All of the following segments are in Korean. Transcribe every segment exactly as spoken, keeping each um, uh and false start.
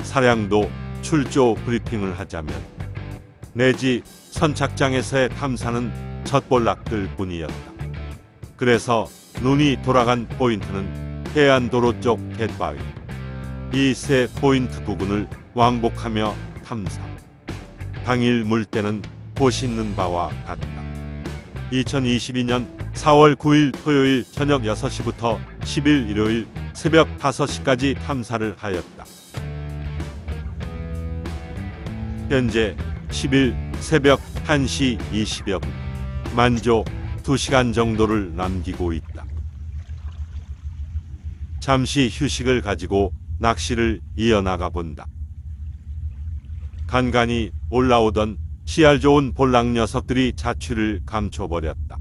사량도 출조 브리핑을 하자면 내지 선착장에서의 탐사는 젖볼락들 뿐이었다. 그래서 눈이 돌아간 포인트는 해안도로 쪽 갯바위. 이 세 포인트 부근을 왕복하며 탐사. 당일 물때는 보시는 바와 같다. 이천이십이 년 사월 구일 토요일 저녁 여섯 시부터 십일 일요일 새벽 다섯 시까지 탐사를 하였다. 현재 십일 새벽 한 시 이십여 분, 만조 두 시간 정도를 남기고 있다. 잠시 휴식을 가지고 낚시를 이어나가 본다. 간간히 올라오던 씨알 좋은 볼락 녀석들이 자취를 감춰버렸다.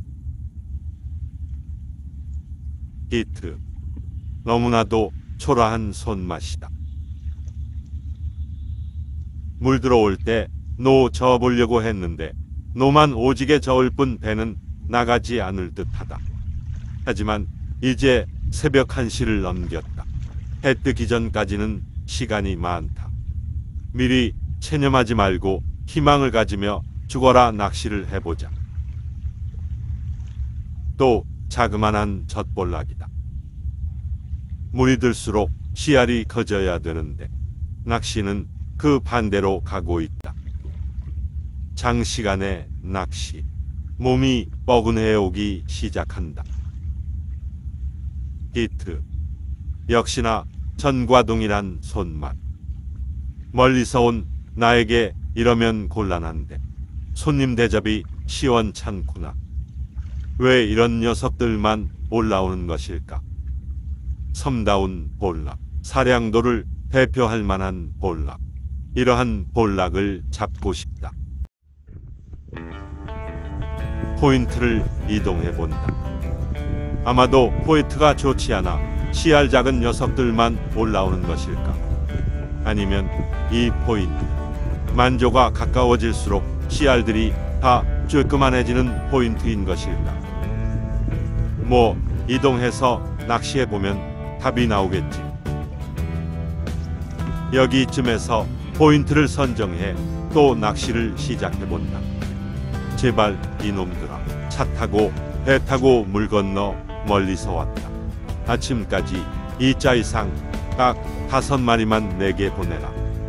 히트. 너무나도 초라한 손맛이다. 물 들어올 때 노 저어보려고 했는데 노만 오지게 저을 뿐 배는 나가지 않을 듯하다. 하지만 이제 새벽 한 시를 넘겼다. 해 뜨기 전까지는 시간이 많다. 미리 체념하지 말고 희망을 가지며 죽어라 낚시를 해보자. 또 자그만한 젖볼락이다. 물이 들수록 씨알이 커져야 되는데 낚시는 그 반대로 가고 있다. 장시간의 낚시. 몸이 뻐근해오기 시작한다. 히트. 역시나 전과 동일한 손맛. 멀리서 온 나에게 이러면 곤란한데 손님 대접이 시원찮구나. 왜 이런 녀석들만 올라오는 것일까? 섬다운 볼락. 사량도를 대표할 만한 볼락. 이러한 볼락을 잡고 싶다. 포인트를 이동해본다. 아마도 포인트가 좋지 않아 씨알 작은 녀석들만 올라오는 것일까? 아니면 이 포인트. 만조가 가까워질수록 씨알들이 다 쬐끄만해지는 포인트인 것일까? 뭐 이동해서 낚시해보면 답이 나오겠지. 여기쯤에서 포인트를 선정해 또 낚시를 시작해본다. 제발 이놈들아. 차 타고 배 타고 물 건너 멀리서 왔다. 아침까지 이 자 이상 딱 다섯 마리만 내게 보내라.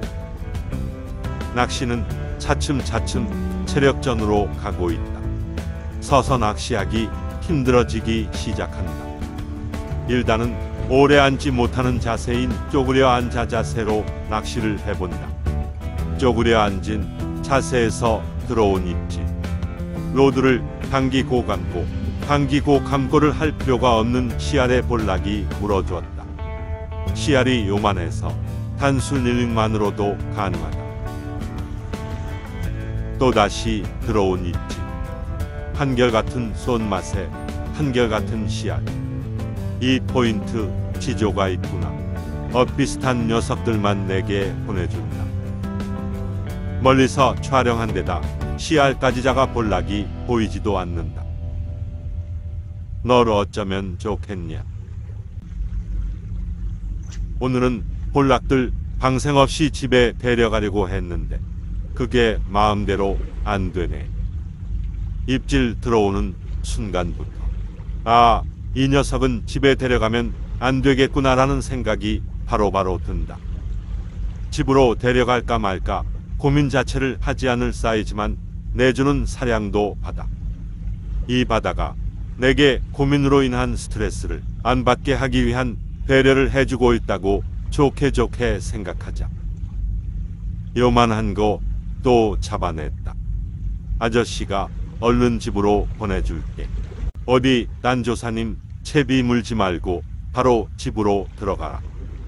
낚시는 차츰차츰 체력전으로 가고 있다. 서서 낚시하기 힘들어지기 시작한다. 일단은 오래 앉지 못하는 자세인 쪼그려 앉아 자세로 낚시를 해본다. 쪼그려 앉은 자세에서 들어온 입질. 로드를 당기고 감고 당기고 감고를 할 필요가 없는 씨알의 볼락이 물어주었다. 씨알이 요만해서 단순 릴링만으로도 가능하다. 또다시 들어온 입질. 한결같은 손맛에 한결같은 씨알. 이 포인트 지조가 있구나. 엇비슷한 녀석들만 내게 보내준다. 멀리서 촬영한 데다 씨알까지 작아 볼락이 보이지도 않는다. 널 어쩌면 좋겠냐. 오늘은 볼락들 방생 없이 집에 데려가려고 했는데 그게 마음대로 안 되네. 입질 들어오는 순간부터 아, 이 녀석은 집에 데려가면 안 되겠구나라는 생각이 바로바로 든다. 집으로 데려갈까 말까 고민 자체를 하지 않을 사이지만 내주는 사량도 바다. 이 바다가 내게 고민으로 인한 스트레스를 안 받게 하기 위한 배려를 해주고 있다고 좋게 좋게 생각하자. 요만한 거 또 잡아냈다. 아저씨가 얼른 집으로 보내줄게. 어디 딴조사님 채비 물지 말고 바로 집으로 들어가라.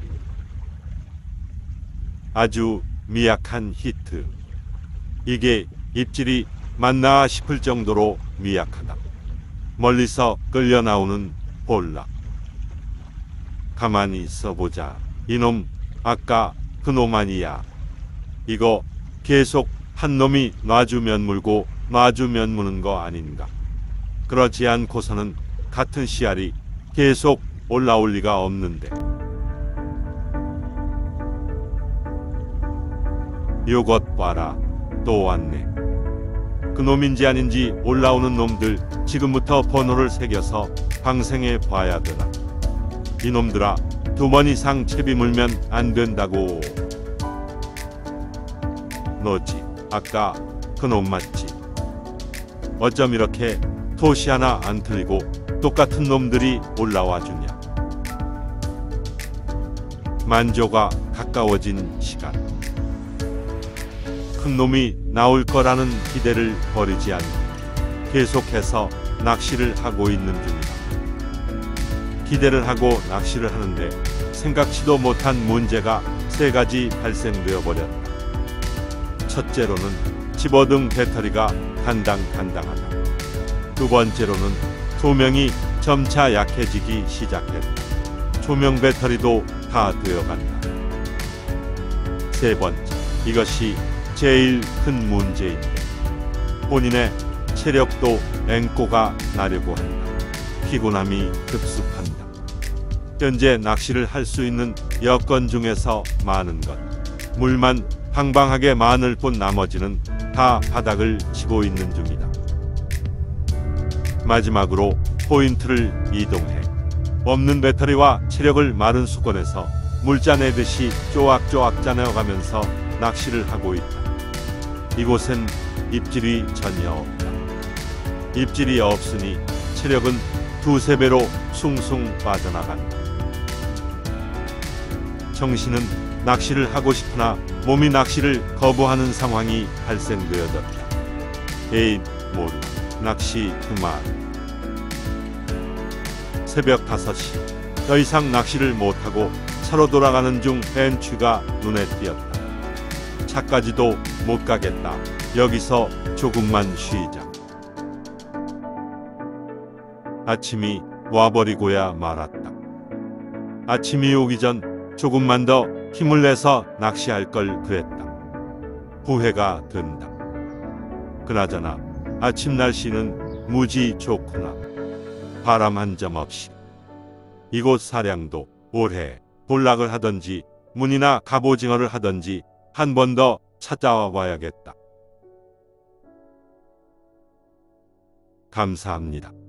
아주 미약한 히트. 이게 입질이 맞나 싶을 정도로 미약하다. 멀리서 끌려 나오는 볼락. 가만히 있어보자. 이놈 아까 그놈 아니야. 이거 계속 한 놈이 놔주면 물고 놔주면 무는 거 아닌가. 그렇지 않고서는 같은 씨알이 계속 올라올 리가 없는데. 요것 봐라, 또 왔네. 그놈인지 아닌지 올라오는 놈들 지금부터 번호를 새겨서 방생해 봐야 되나. 이놈들아, 두 번 이상 채비 물면 안 된다고. 너지, 아까 그놈 맞지? 어쩜 이렇게 토시 하나 안 틀리고 똑같은 놈들이 올라와 주냐. 만조가 가까워진 시간. 큰 놈이 나올 거라는 기대를 버리지 않고 계속해서 낚시를 하고 있는 중이다. 기대를 하고 낚시를 하는데 생각지도 못한 문제가 세 가지 발생되어 버렸다. 첫째로는 집어등 배터리가 간당간당하다. 두 번째로는 조명이 점차 약해지기 시작했다. 조명 배터리도 다 되어간다. 세 번째, 이것이 제일 큰 문제인데 본인의 체력도 앵꼬가 나려고 한다. 피곤함이 급습한다. 현재 낚시를 할 수 있는 여건 중에서 많은 것, 물만 방방하게 많을 뿐 나머지는 다 바닥을 치고 있는 중이다. 마지막으로 포인트를 이동해 없는 배터리와 체력을 마른 수건에서 물짜 내듯이 쪼악쪼악 짜내어가면서 낚시를 하고 있다. 이곳엔 입질이 전혀 없다. 입질이 없으니 체력은 두세 배로 숭숭 빠져나간다. 정신은 낚시를 하고 싶으나 몸이 낚시를 거부하는 상황이 발생되어졌다. 에이, 모르, 낚시 그만. 새벽 다섯 시, 더 이상 낚시를 못하고 차로 돌아가는 중 벤츠가 눈에 띄었다. 차까지도 못 가겠다. 여기서 조금만 쉬자. 아침이 와버리고야 말았다. 아침이 오기 전 조금만 더 힘을 내서 낚시할 걸 그랬다. 후회가 된다. 그나저나 아침 날씨는 무지 좋구나. 바람 한 점 없이. 이곳 사량도 올해 볼락을 하던지 문이나 갑오징어를 하던지 한 번 더 찾아와 봐야겠다. 감사합니다.